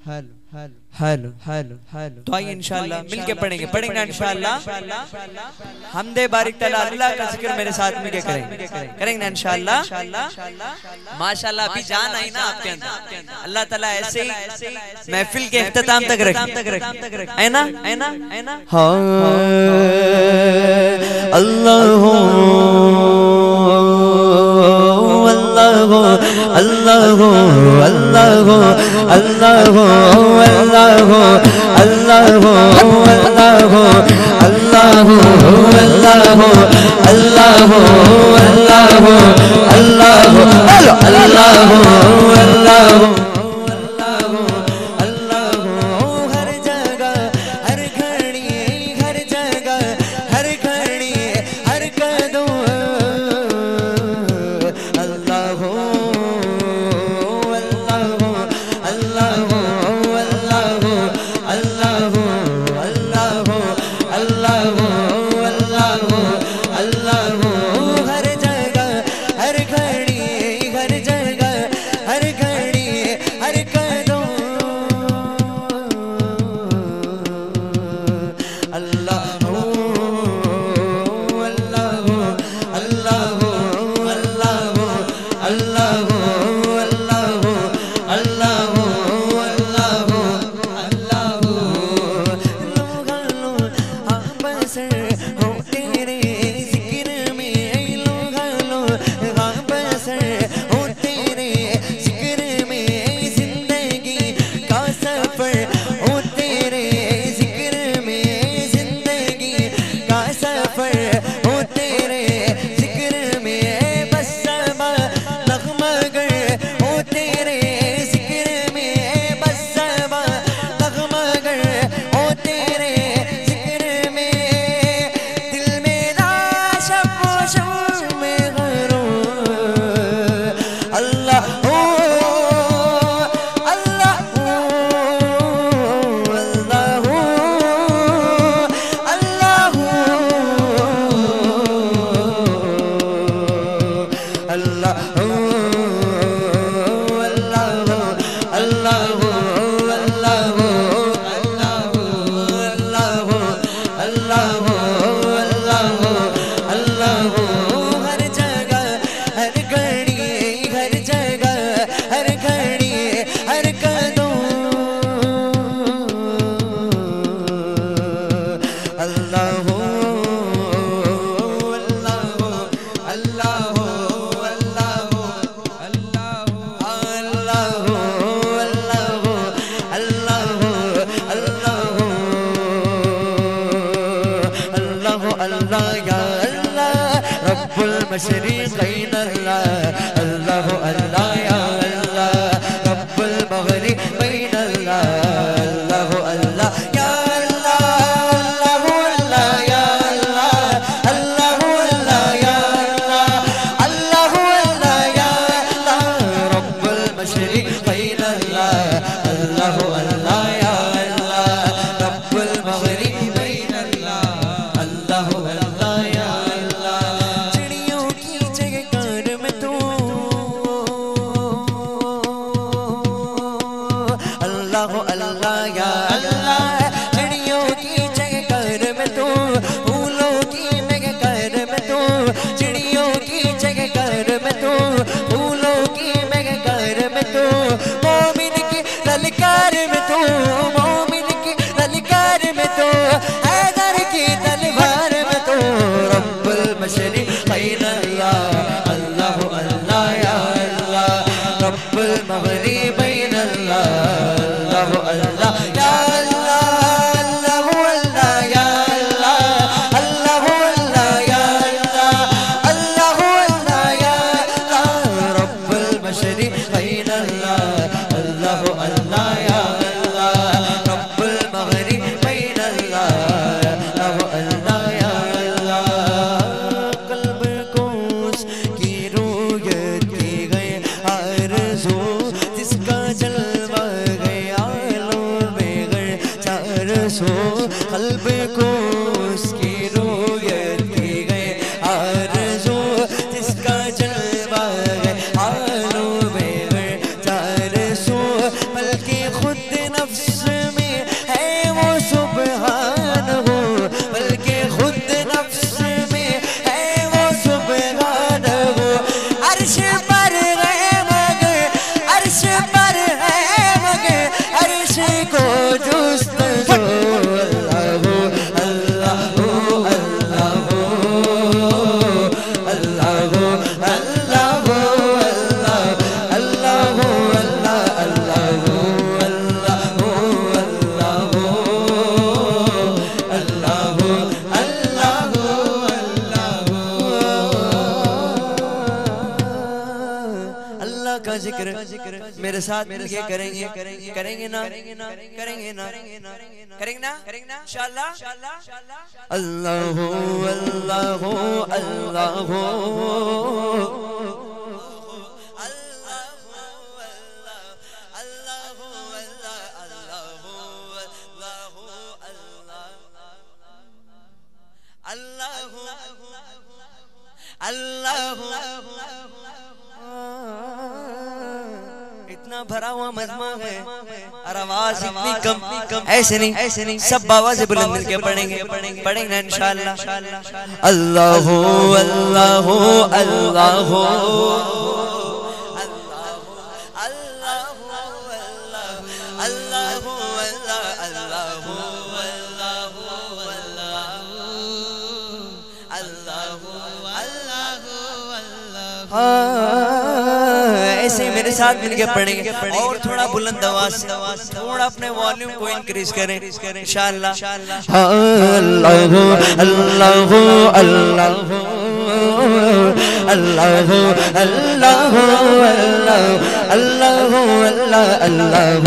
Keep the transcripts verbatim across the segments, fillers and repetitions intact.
حلو حلو حلو تو آئیے انشاءاللہ مل کے پڑھیں گے پڑھیں گے انشاءاللہ حمد بارک تعالی اللہ کا ذکر میرے ساتھ مل کے کریں گے کریں گے انشاءاللہ ماشاءاللہ ابھی جان آئی نا آپ کے اندر اللہ تعالیٰ ایسے ہی محفل کے اختتام تک رکھیں اے نا اے نا اے نا اللہ اللہ اللہ اللہ اللہ اللہ اللہ اللہ اللہ اللہ المشرقين الله الله الله يا الله رب المغربين الله الله الله يا الله الله الله يا الله الله الله يا الله الله الله يا الله رب المشرقين الله الله الله يا الله رب المغربين الله الله الله يا اللہ یا اللہ چڑیوں کی چکر میں تو پھولوں کی مہکر میں تو چڑیوں کی چکر میں تو پھولوں کی مہکر میں تو مومن کی للکار میں تو مومن کی للکار میں تو حیدر کی تلوار میں تو رب المشرقین اللہ اللہ اللہ یا اللہ رب المغربین اللہ اللہ یا اللہ اللہ اللہ یا اللہ اللہ اللہ یا اللہ اللہ اللہ یا اللہ رب المشرقین اللہ اللہ اللہ یا اللہ رب المغربین اللہ اللہ اللہ یا اللہ قلب کو اس کی رویت کی گئی آرزو جس کا جلوہ سو قلب کو اس کی رویت کی گئے آرزو جس کا جلوہ ہے حالوں میں چار سو بلکہ خود نفس میں ہے وہ سبحان ہو بلکہ خود نفس میں ہے وہ سبحان ہو عرش پر ہے مگر عرش پر ہے مگر عرش کو جستجو کا ذکر میرے ساتھ مل کے کریں گے کریں گے نا کریں گے نا کریں گے نا انشاءاللہ اللہ اللہ اللہ اللہ اتنا بھرا ہوا مجمع ہے اور آواز اتنی کم ایسے نہیں ایسے نہیں سب آواز بلند مل کے پڑھیں گے پڑھیں گے انشاءاللہ اللہ اللہ اللہ ایسے میرے ساتھ مل کے پڑھیں گے اور تھوڑا بلند آواز سے تھوڑا اپنے والیوم کو انکریز کریں انشاءاللہ اللہ اللہ اللہ اللہ اللہ اللہ اللہ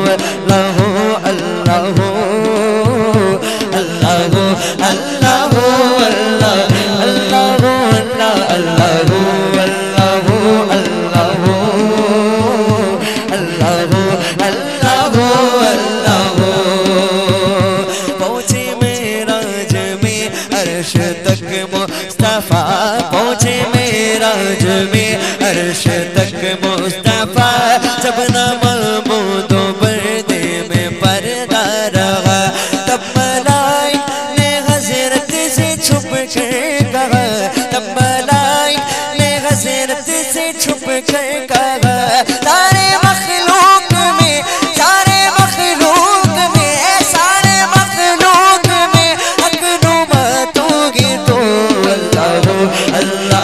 پہنچے معراج میں عرش تک مصطفیٰ جب نہ محمود و پردے میں پردہ رہا تب ملائک نے حضرت سے چھپ کر کہا تب ملائک نے حضرت سے چھپ کر کہا سارے مخلوق میں سارے مخلوق میں سارے مخلوق میں حق نما تو گی تو اللہ اللہ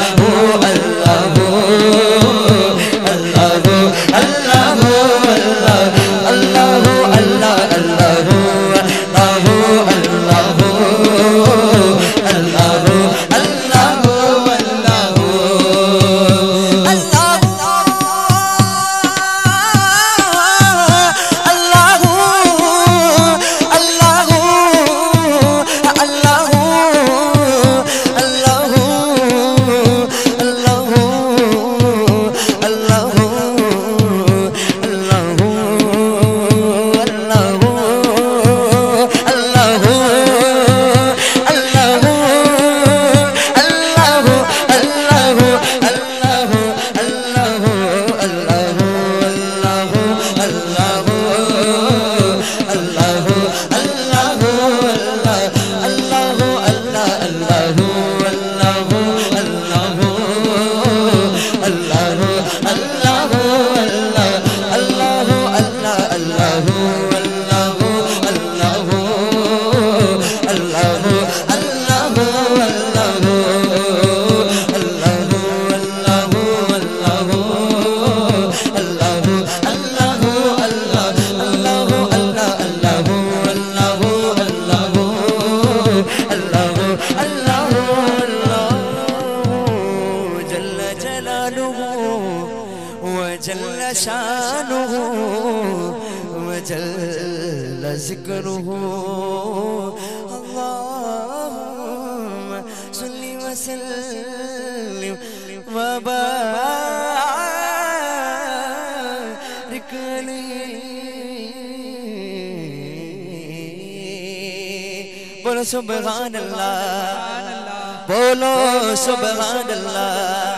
جل شانہ وجل ذکرہ اللہم صلی وسلم وبارک علیہ بولو سبحان اللہ بولو سبحان اللہ